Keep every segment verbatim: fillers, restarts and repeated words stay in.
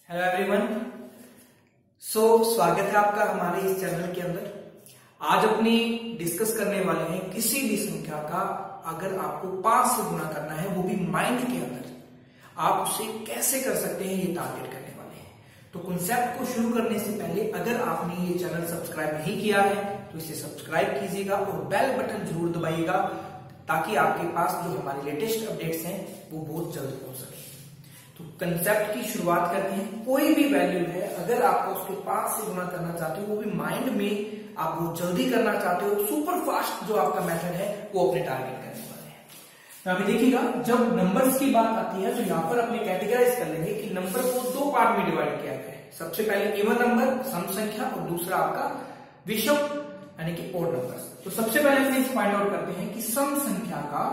Hello everyone. सो स्वागत है आपका हमारे इस चैनल के अंदर। आज अपनी डिस्कस करने वाले हैं किसी भी संख्या का अगर आपको पांच से गुना करना है, वो भी माइंड के अंदर, आप उसे कैसे कर सकते हैं, ये टारगेट करने वाले हैं। तो कॉन्सेप्ट को शुरू करने से पहले अगर आपने ये चैनल सब्सक्राइब नहीं किया है तो इसे सब्सक्राइब कीजिएगा और बेल बटन जरूर दबाइएगा ताकि आपके पास जो हमारे लेटेस्ट अपडेट्स हैं वो बहुत जल्द पहुंच सके। तो कंसेप्ट की शुरुआत करते हैं। कोई भी वैल्यू है, अगर आपको उसके पांच से गुना करना चाहते हो, वो भी माइंड में आप वो जल्दी करना चाहते हो, सुपर फास्ट जो आपका मेथड है वो अपने टारगेट करने वाले हैं। तो अभी देखिएगा, जब नंबर्स की बात आती है तो यहां पर अपने कैटेगराइज कर लेंगे कि नंबर को दो पार्ट में डिवाइड किया गया है। सबसे पहले इवन नंबर, सम संख्या, और दूसरा आपका विषम यानी कि ओड नंबर्स। तो सबसे पहले हम फाइंड आउट करते हैं कि सम संख्या का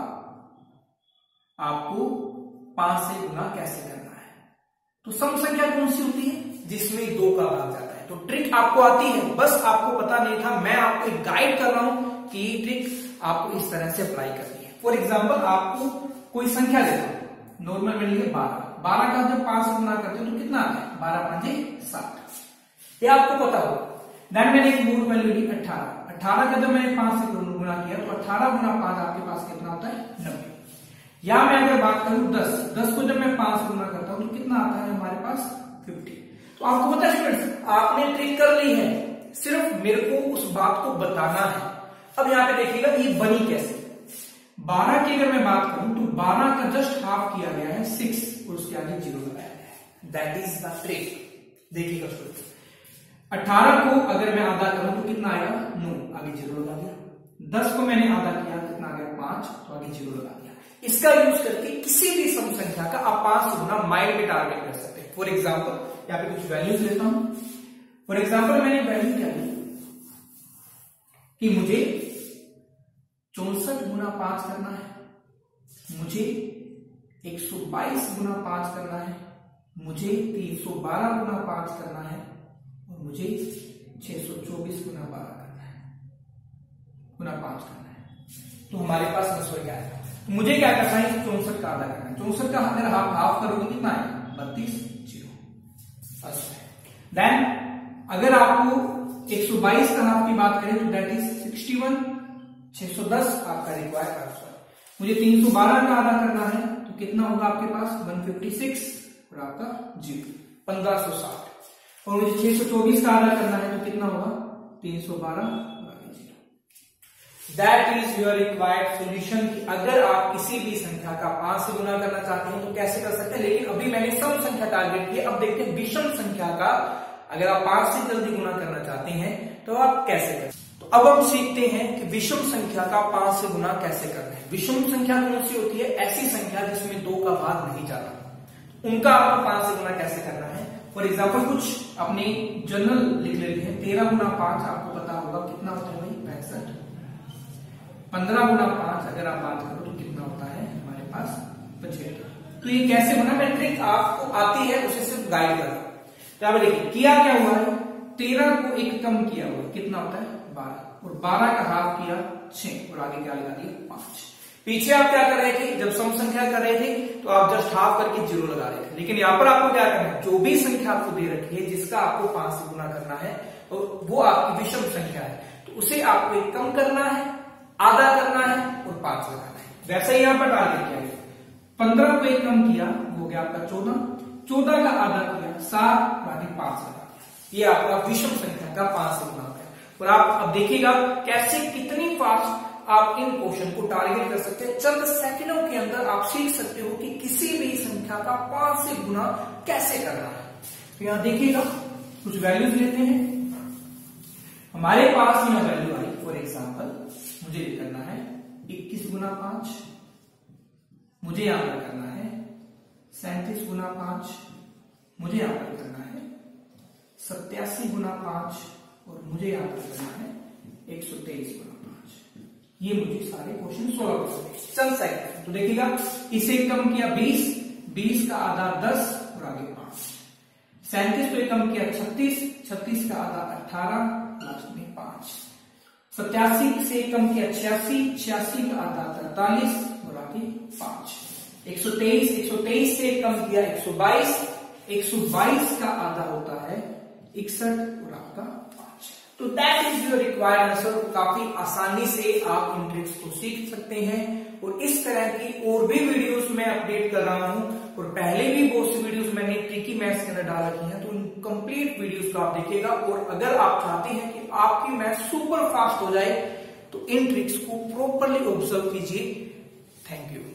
आपको पांच से गुना कैसे करना है। तो सम संख्या कौन सी होती है? जिसमें दो का भाग जाता है। तो ट्रिक आपको आती है, बस आपको पता नहीं था, मैं आपको एक गाइड कर रहा हूं कि ये ट्रिक आपको इस तरह से अप्लाई करनी है। फॉर एग्जाम्पल, आपको कोई संख्या देता हूं, नॉर्मल में लिए बारह। बारह का जब पांच से गुना करते हो तो कितना आता है? बारह पांचे साठ। ये आपको पता होगा। देन मैंने एक मूल वैल्यू ली अठारह। अठारह का जब मैंने पांच से गुना किया तो अठारह गुना पांच आपके पास कितना होता है? नब्बे। या मैं अगर बात करूं दस, दस को जब मैं पांच गुना करता हूं तो कितना आता है हमारे पास? फिफ्टी। तो आपको पता है स्टूडेंट्स, आपने ट्रिक कर ली है, सिर्फ मेरे को उस बात को बताना है। अब यहां पे देखिएगा ये बनी कैसे। बारह की अगर मैं बात करूं तो बारह का जस्ट हाफ किया गया है सिक्स और उसके आगे जीरो लगाया गया है। That is the trick. देखिएगा स्टूडेंट्स, अठारह को अगर मैं आधा करूं तो कितना आएगा? नौ, आगे जीरो लगा दिया। दस को मैंने आधा किया, कितना आ गया? पांच, तो आगे जीरो लगा दिया। इसका यूज करके किसी भी सम संख्या का आप पांच से गुना माइंड में टारगेट कर सकते हैं। फॉर एग्जाम्पल, यहाँ पे कुछ वैल्यूज लेता हूं। फॉर एग्जाम्पल, मैंने वैल्यू क्या ली कि मुझे चौसठ गुना पांच करना है, मुझे एक सौ बाईस गुना पांच करना है, मुझे तीन सौ बारह गुना पांच करना है और मुझे छह सौ चौबीस गुना बारह करना है, गुना पांच करना है। तो हमारे पास आंसर क्या है? तो मुझे क्या करना है? चौसठ का आधा करना है। चौसठ का अगर हाफ हाफ करोगे कितना है? बत्तीस, जीरो। देन अगर आपको एक सौ बाईस का हाफ की बात करें तो दैट इज इकसठ, छह सौ दस आपका रिक्वायर्ड आंसर। मुझे तीन सौ बारह का आधा करना है तो कितना होगा आपके पास? एक सौ छप्पन और आपका जीरो, पंद्रह सौ साठ। और मुझे छह सौ चौबीस का आधा करना है तो कितना होगा? तीन सौ बारह। That is your required solution. अगर आप किसी भी संख्या का पांच से गुना करना चाहते हैं तो कैसे कर सकते हैं। लेकिन अभी मैंने सम संख्या टारगेट किया, अब देखते हैं विषम संख्या का अगर आप पांच से जल्दी गुना करना चाहते हैं तो आप कैसे करें। तो अब हम सीखते हैं कि विषम संख्या का पांच से गुना कैसे करना है। विषम संख्या कौन सी होती है? ऐसी संख्या जिसमें दो का भाग नहीं जाता, उनका आपको पांच से गुना कैसे करना है। फॉर एग्जाम्पल, कुछ अपने जनरल लिख लेते हैं। तेरह गुना पांच आपको पता होगा कितना होता है भाई? पैंसठ। पंद्रह गुना पांच अगर आप बात करो तो कितना होता है हमारे पास? पचहत्तर। तो ये कैसे बना? मैं ट्रिक आपको आती है, उसे सिर्फ गाइड कर। तो आप देखिए किया क्या हुआ है? तेरह को एक कम किया हुआ, कितना होता है? बारह। और बारह का हाफ किया छह और आगे क्या लगा दिया? पांच। पीछे आप क्या कर रहे थे? जब सम संख्या कर रहे थे तो आप जस्ट हाफ करके जीरो लगा रहे थे। लेकिन यहाँ पर आपको क्या करना है? जो भी संख्या आपको दे रखी है जिसका आपको पांच से गुना करना है और वो आपकी विषम संख्या है, तो उसे आपको एक कम करना है, आधा करना है और पांच लगाना है। वैसे ही यहां पर टारगेट किया गया। पंद्रह को एक कम किया, हो गया आपका चौदह। चौदह का आधा किया, सात, आगे पांच लगा दिया। ये आपका विषम संख्या का पांच से गुना है। और आप अब देखिएगा कैसे कितनी फास्ट आप इन क्वेश्चन को टारगेट कर सकते हैं। चंद सेकंडों के अंदर आप सीख सकते हो कि किसी भी संख्या का पांच से गुना कैसे करना है। तो यहां देखिएगा, कुछ वैल्यूज लेते हैं। हमारे पास यहां वैल्यू आई, फॉर एग्जाम्पल मुझे करना है इक्कीस गुना पांच, मुझे यहां पर करना है सैंतीस गुना पांच, मुझे यहां पर करना है सत्यासी गुना पांच और मुझे यहां पर करना है एक सौ तेईस गुना पांच। ये मुझे सारे क्वेश्चन सोल्व करने हैं। चल सेकंड। तो देखिएगा, इसे कम किया बीस, बीस का आधा दस और आगे पांच। सैंतीस को कम किया छत्तीस, छत्तीस का आधा अठारह, लास्ट में पांच। सत्यासी से कम किया छियासी, छियासी का आधा तैतालीस और आगे पांच। एक सौ तेईस, एक सौ तेईस से कम किया एक सौ बाईस, एक सौ बाईस का आधा होता है इकसठ और आपका पांच। तो that is your required answer. काफी आसानी से आप इन ट्रिक्स को सीख सकते हैं और इस तरह की और भी वीडियोस मैं अपडेट कर रहा हूं और पहले भी बहुत सी वीडियोस मैंने ट्रिकी मैथ्स के अंदर डाल रखी हैं, तो उन कंप्लीट वीडियोस को आप देखिएगा। और अगर आप चाहते हैं कि आपकी मैथ्स सुपर फास्ट हो जाए तो इन ट्रिक्स को प्रॉपरली ऑब्जर्व कीजिए। Thank you.